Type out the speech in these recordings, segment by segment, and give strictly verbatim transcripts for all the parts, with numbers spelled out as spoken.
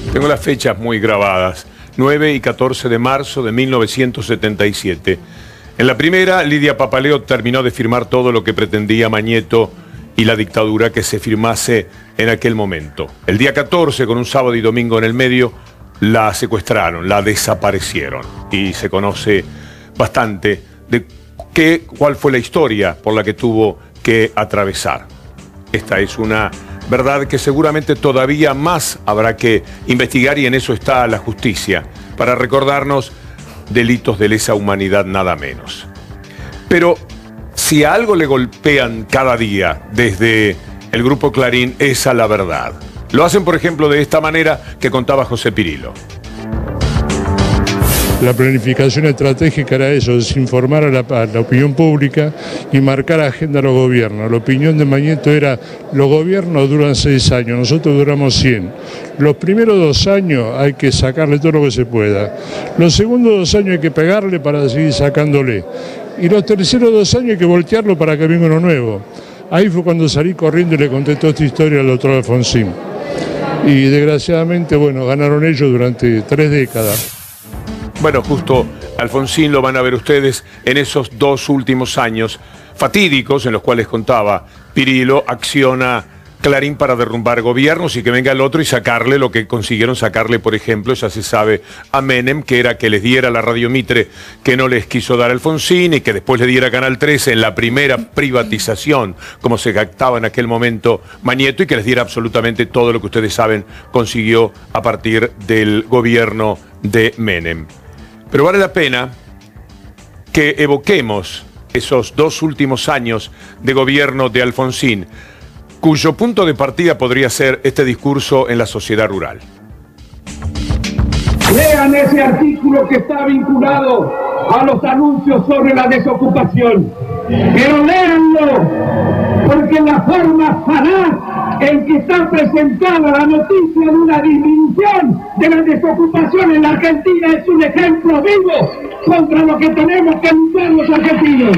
Tengo las fechas muy grabadas. nueve y catorce de marzo de mil novecientos setenta y siete. En la primera, Lidia Papaleo terminó de firmar todo lo que pretendía Mañeto y la dictadura que se firmase en aquel momento. El día catorce, con un sábado y domingo en el medio, la secuestraron, la desaparecieron. Y se conoce bastante de qué, cuál fue la historia por la que tuvo que atravesar. Esta es una verdad que seguramente todavía más habrá que investigar, y en eso está la justicia, para recordarnos delitos de lesa humanidad nada menos. Pero si a algo le golpean cada día desde el Grupo Clarín es a la verdad. Lo hacen, por ejemplo, de esta manera que contaba José Pirillo. La planificación estratégica era eso, desinformar a la, a la opinión pública y marcar agenda a los gobiernos. La opinión de Mañeto era, los gobiernos duran seis años, nosotros duramos cien. Los primeros dos años hay que sacarle todo lo que se pueda. Los segundos dos años hay que pegarle para seguir sacándole. Y los terceros dos años hay que voltearlo para que venga uno nuevo. Ahí fue cuando salí corriendo y le conté toda esta historia al doctor Alfonsín. Y desgraciadamente, bueno, ganaron ellos durante tres décadas. Bueno, justo Alfonsín lo van a ver ustedes en esos dos últimos años fatídicos en los cuales contaba Pirillo, acciona Clarín para derrumbar gobiernos y que venga el otro y sacarle lo que consiguieron sacarle, por ejemplo, ya se sabe, a Menem, que era que les diera la Radio Mitre que no les quiso dar Alfonsín y que después le diera Canal trece en la primera privatización, como se jactaba en aquel momento Mañeto, y que les diera absolutamente todo lo que ustedes saben consiguió a partir del gobierno de Menem. Pero vale la pena que evoquemos esos dos últimos años de gobierno de Alfonsín, cuyo punto de partida podría ser este discurso en la sociedad rural. Lean ese artículo que está vinculado a los anuncios sobre la desocupación, pero léanlo, porque en la forma fanal en que está presentada la noticia de una disminución de la desocupación en la Argentina es un ejemplo vivo contra lo que tenemos que luchar los argentinos.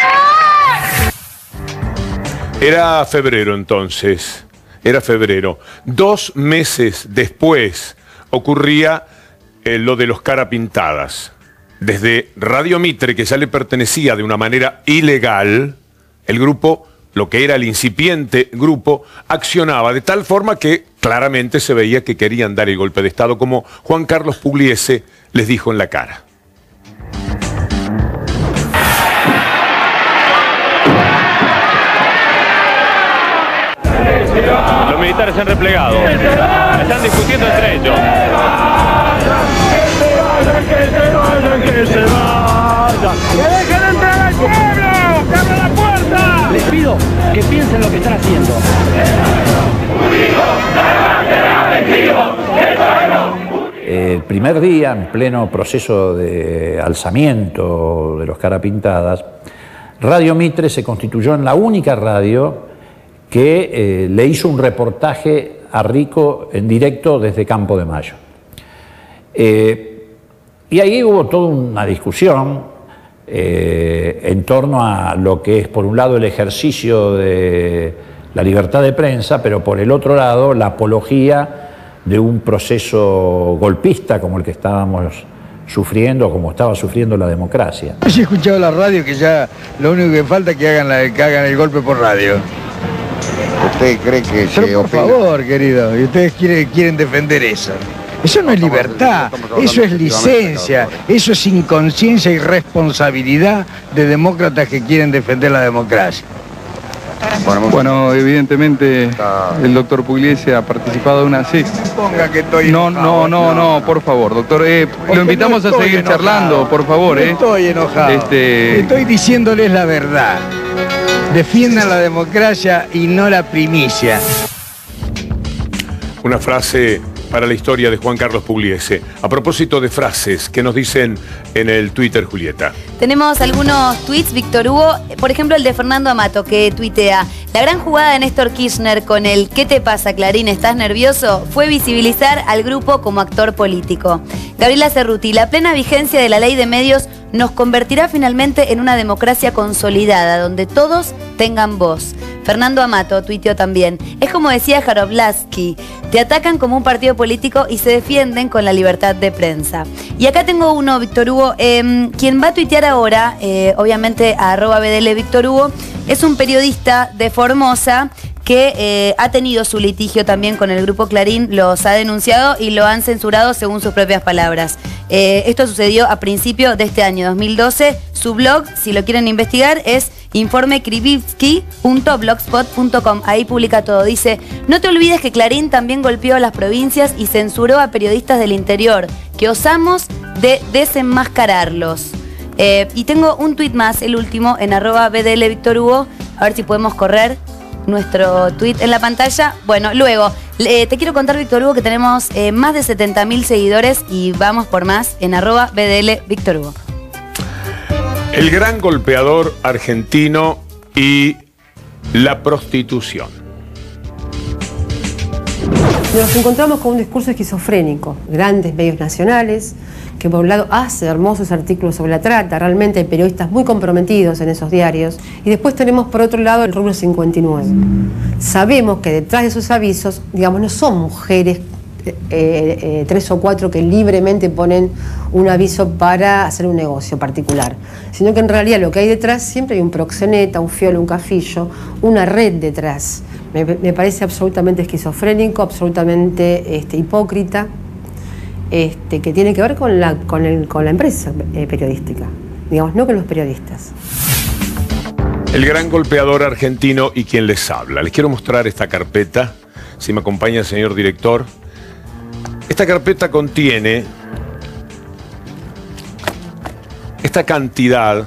Era febrero entonces, era febrero. Dos meses después ocurría eh, lo de los cara pintadas. Desde Radio Mitre, que ya le pertenecía de una manera ilegal, el grupo, lo que era el incipiente grupo, accionaba de tal forma que claramente se veía que querían dar el golpe de Estado, como Juan Carlos Pugliese les dijo en la cara. Los militares se han replegado. Están discutiendo entre ellos. ¡Que se vayan, que se vayan! ¡Que dejen entrar al pueblo! ¡Que abran la puerta! Les pido que piensen lo que están haciendo. El primer día, en pleno proceso de alzamiento de los cara pintadas, Radio Mitre se constituyó en la única radio que eh, le hizo un reportaje a Rico en directo desde Campo de Mayo. Eh, y ahí hubo toda una discusión eh, en torno a lo que es, por un lado, el ejercicio de la libertad de prensa, pero por el otro lado, la apología de un proceso golpista como el que estábamos sufriendo, como estaba sufriendo la democracia. Yo he escuchado la radio que ya lo único que falta es que hagan, la, que hagan el golpe por radio. ¿Usted cree que se Pero por opina? favor, querido, y ustedes quieren, quieren defender eso. Eso no es libertad, eso es licencia, eso es inconsciencia y responsabilidad de demócratas que quieren defender la democracia. Bueno, evidentemente el doctor Pugliese ha participado de una... Sí. Ponga que estoy No, enojado. no, no, no, por favor, doctor. Eh, lo que invitamos no a seguir estoy charlando, enojado. por favor. No eh. estoy enojado. Este... Estoy diciéndoles la verdad. Defiendan la democracia y no la primicia. Una frase para la historia de Juan Carlos Pugliese. A propósito de frases, ¿qué nos dicen en el Twitter, Julieta? Tenemos algunos tweets, Víctor Hugo, por ejemplo el de Fernando Amato, que tuitea: la gran jugada de Néstor Kirchner con el ¿qué te pasa, Clarín? ¿Estás nervioso? Fue visibilizar al grupo como actor político. Gabriela Cerruti: la plena vigencia de la ley de medios nos convertirá finalmente en una democracia consolidada, donde todos tengan voz. Fernando Amato tuiteó también. Es como decía Jaroblaski, te atacan como un partido político y se defienden con la libertad de prensa. Y acá tengo uno, Víctor Hugo, eh, quien va a tuitear ahora, eh, obviamente a arroba B D L Víctor Hugo, es un periodista de Formosa que eh, ha tenido su litigio también con el Grupo Clarín, los ha denunciado y lo han censurado según sus propias palabras. Eh, esto sucedió a principio de este año, dos mil doce. Su blog, si lo quieren investigar, es informe krivitsky punto blogspot punto com. Ahí publica todo. Dice, no te olvides que Clarín también golpeó a las provincias y censuró a periodistas del interior, que osamos de desenmascararlos. Eh, y tengo un tuit más, el último, en arroba B D L Víctor Hugo. A ver si podemos correr nuestro tuit en la pantalla. Bueno, luego, eh, te quiero contar, Víctor Hugo, que tenemos eh, más de setenta mil seguidores y vamos por más en arroba B D L Víctor Hugo. El gran golpeador argentino y la prostitución. Nos encontramos con un discurso esquizofrénico. Grandes medios nacionales, que por un lado hace hermosos artículos sobre la trata, realmente hay periodistas muy comprometidos en esos diarios, y después tenemos por otro lado el rubro cincuenta y nueve. Sabemos que detrás de esos avisos, digamos, no son mujeres, eh, eh, tres o cuatro que libremente ponen un aviso para hacer un negocio particular, sino que en realidad lo que hay detrás siempre hay un proxeneta, un fiolo, un cafillo, una red detrás. Me, me parece absolutamente esquizofrénico, absolutamente este, hipócrita. Este, que tiene que ver con la, con el, con la empresa eh, periodística, digamos, no con los periodistas. El gran golpeador argentino y quien les habla. Les quiero mostrar esta carpeta, si me acompaña el señor director. Esta carpeta contiene esta cantidad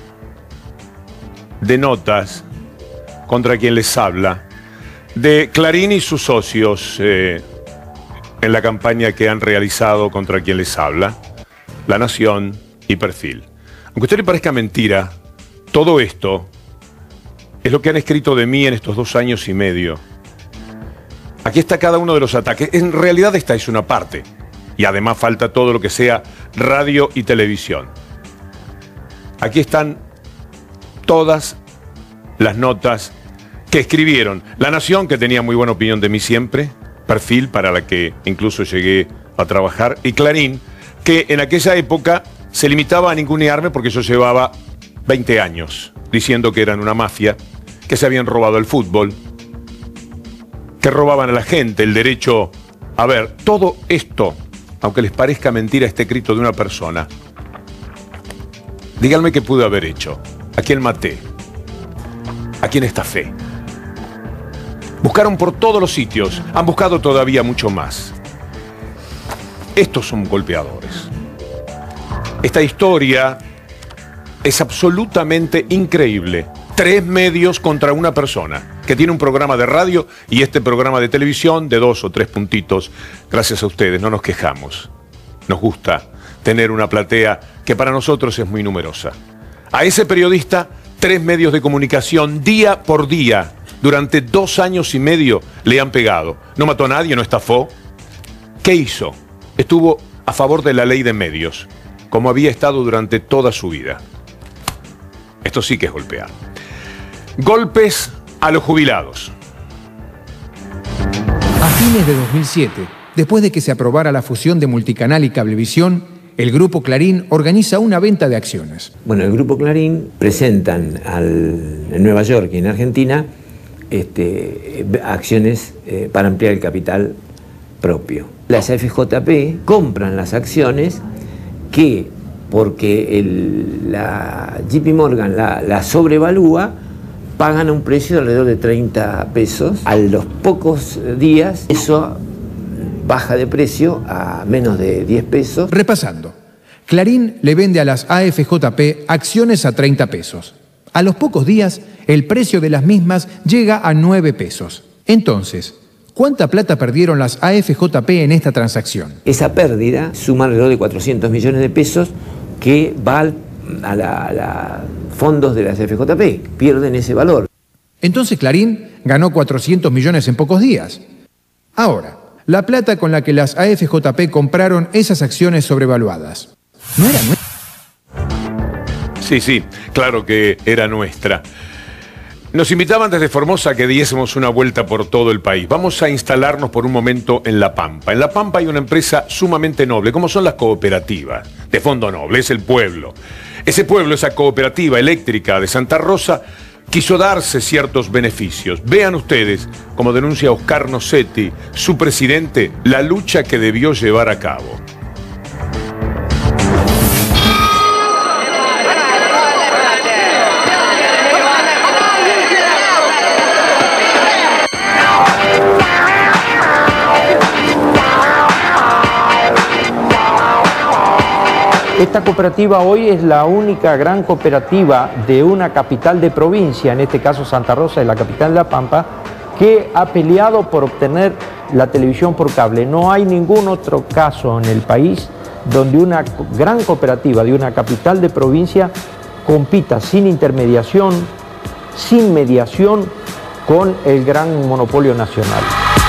de notas contra quien les habla, de Clarín y sus socios, eh, en la campaña que han realizado contra quien les habla, La Nación y Perfil. Aunque a usted le parezca mentira, todo esto es lo que han escrito de mí en estos dos años y medio. Aquí está cada uno de los ataques. En realidad esta es una parte. Y además falta todo lo que sea radio y televisión. Aquí están todas las notas que escribieron. La Nación, que tenía muy buena opinión de mí siempre, Perfil, para la que incluso llegué a trabajar, y Clarín, que en aquella época se limitaba a ningunearme porque yo llevaba veinte años diciendo que eran una mafia, que se habían robado el fútbol, que robaban a la gente el derecho a ver. Todo esto, aunque les parezca mentira, está escrito de una persona. Díganme qué pude haber hecho, a quién maté, a quién estafé. Buscaron por todos los sitios, han buscado todavía mucho más. Estos son golpeadores. Esta historia es absolutamente increíble. Tres medios contra una persona que tiene un programa de radio y este programa de televisión de dos o tres puntitos. Gracias a ustedes, no nos quejamos. Nos gusta tener una platea que para nosotros es muy numerosa. A ese periodista, tres medios de comunicación día por día, durante dos años y medio le han pegado. No mató a nadie, no estafó. ¿Qué hizo? Estuvo a favor de la ley de medios, como había estado durante toda su vida. Esto sí que es golpear. Golpes a los jubilados. A fines de dos mil siete, después de que se aprobara la fusión de Multicanal y Cablevisión, el Grupo Clarín organiza una venta de acciones. Bueno, el Grupo Clarín presentan al, en Nueva York y en Argentina Este, acciones eh, para ampliar el capital propio. Las A F J P compran las acciones que, porque el, la J P Morgan la, la sobrevalúa, pagan a un precio de alrededor de treinta pesos. A los pocos días eso baja de precio a menos de diez pesos. Repasando, Clarín le vende a las A F J P acciones a treinta pesos. A los pocos días, el precio de las mismas llega a nueve pesos. Entonces, ¿cuánta plata perdieron las A F J P en esta transacción? Esa pérdida suma alrededor de cuatrocientos millones de pesos que va al, a la, a la fondos de las A F J P. Pierden ese valor. Entonces Clarín ganó cuatrocientos millones en pocos días. Ahora, la plata con la que las A F J P compraron esas acciones sobrevaluadas, ¿no era nuestra? Sí, sí, claro que era nuestra. Nos invitaban desde Formosa a que diésemos una vuelta por todo el país. Vamos a instalarnos por un momento en La Pampa. En La Pampa hay una empresa sumamente noble, como son las cooperativas, de fondo noble, es el pueblo. Ese pueblo, esa cooperativa eléctrica de Santa Rosa, quiso darse ciertos beneficios. Vean ustedes, como denuncia Oscar Nocetti, su presidente, la lucha que debió llevar a cabo. Esta cooperativa hoy es la única gran cooperativa de una capital de provincia, en este caso Santa Rosa, es la capital de La Pampa, que ha peleado por obtener la televisión por cable. No hay ningún otro caso en el país donde una gran cooperativa de una capital de provincia compita sin intermediación, sin mediación, con el gran monopolio nacional.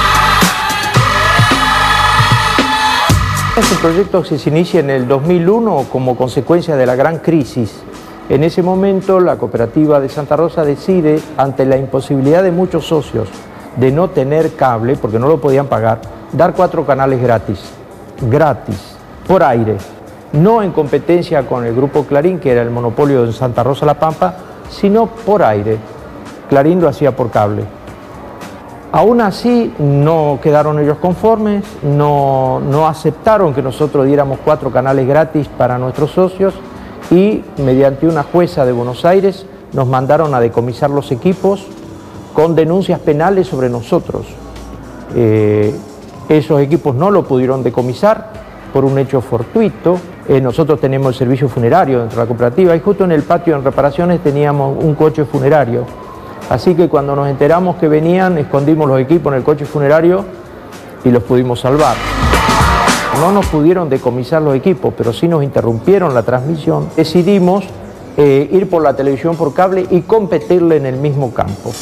Este proyecto se inicia en el dos mil uno como consecuencia de la gran crisis. En ese momento la cooperativa de Santa Rosa decide, ante la imposibilidad de muchos socios de no tener cable, porque no lo podían pagar, dar cuatro canales gratis, gratis, por aire, no en competencia con el grupo Clarín, que era el monopolio de Santa Rosa La Pampa, sino por aire. Clarín lo hacía por cable. Aún así no quedaron ellos conformes, no, no aceptaron que nosotros diéramos cuatro canales gratis para nuestros socios y mediante una jueza de Buenos Aires nos mandaron a decomisar los equipos con denuncias penales sobre nosotros. Eh, esos equipos no lo pudieron decomisar por un hecho fortuito. Eh, nosotros tenemos el servicio funerario dentro de la cooperativa y justo en el patio en reparaciones teníamos un coche funerario. Así que cuando nos enteramos que venían, escondimos los equipos en el coche funerario y los pudimos salvar. No nos pudieron decomisar los equipos, pero sí nos interrumpieron la transmisión. Decidimos eh, ir por la televisión por cable y competirle en el mismo campo.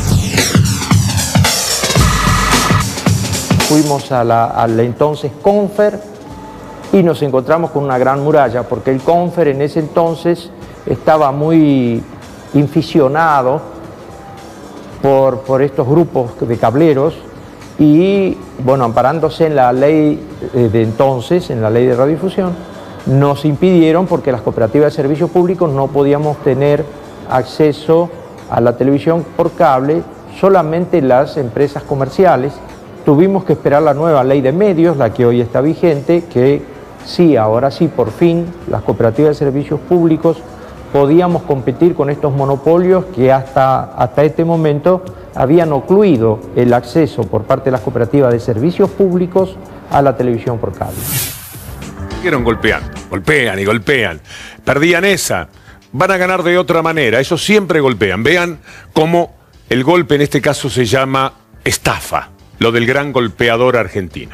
Fuimos a la, a la entonces Confer y nos encontramos con una gran muralla, porque el Confer en ese entonces estaba muy inficionado Por, por estos grupos de cableros y, bueno, amparándose en la ley de entonces, en la ley de radiodifusión, nos impidieron, porque las cooperativas de servicios públicos no podíamos tener acceso a la televisión por cable, solamente las empresas comerciales. Tuvimos que esperar la nueva ley de medios, la que hoy está vigente, que sí, ahora sí, por fin, las cooperativas de servicios públicos podíamos competir con estos monopolios que hasta, hasta este momento habían ocluido el acceso por parte de las cooperativas de servicios públicos a la televisión por cable. Siguieron golpeando, golpean y golpean. Perdían esa, van a ganar de otra manera, ellos siempre golpean. Vean cómo el golpe en este caso se llama estafa, lo del gran golpeador argentino.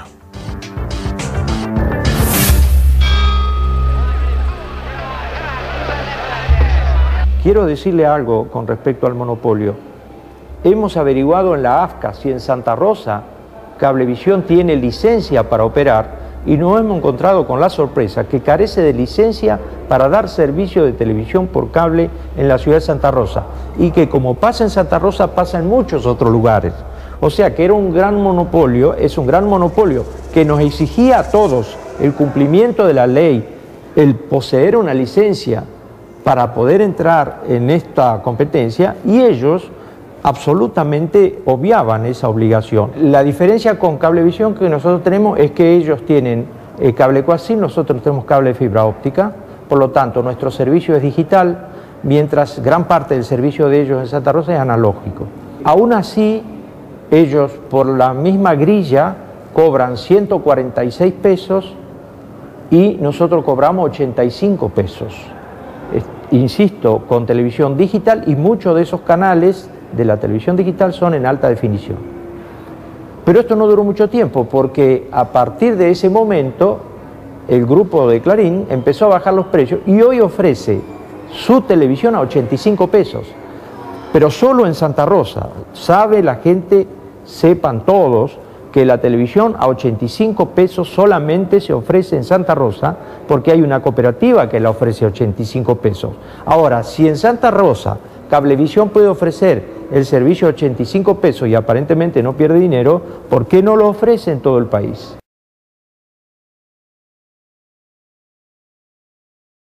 Quiero decirle algo con respecto al monopolio. Hemos averiguado en la A F C A si en Santa Rosa Cablevisión tiene licencia para operar y nos hemos encontrado con la sorpresa que carece de licencia para dar servicio de televisión por cable en la ciudad de Santa Rosa y que como pasa en Santa Rosa pasa en muchos otros lugares. O sea que era un gran monopolio, es un gran monopolio que nos exigía a todos el cumplimiento de la ley, el poseer una licencia para poder entrar en esta competencia y ellos absolutamente obviaban esa obligación. La diferencia con Cablevisión que nosotros tenemos es que ellos tienen eh, cable coaxil, nosotros tenemos cable de fibra óptica, por lo tanto nuestro servicio es digital, mientras gran parte del servicio de ellos en Santa Rosa es analógico. Aún así, ellos por la misma grilla cobran ciento cuarenta y seis pesos y nosotros cobramos ochenta y cinco pesos. Insisto, con televisión digital y muchos de esos canales de la televisión digital son en alta definición. Pero esto no duró mucho tiempo porque a partir de ese momento el grupo de Clarín empezó a bajar los precios y hoy ofrece su televisión a ochenta y cinco pesos, pero solo en Santa Rosa. Sabe la gente, sepan todos, que la televisión a ochenta y cinco pesos solamente se ofrece en Santa Rosa porque hay una cooperativa que la ofrece a ochenta y cinco pesos. Ahora, si en Santa Rosa Cablevisión puede ofrecer el servicio a ochenta y cinco pesos y aparentemente no pierde dinero, ¿por qué no lo ofrece en todo el país?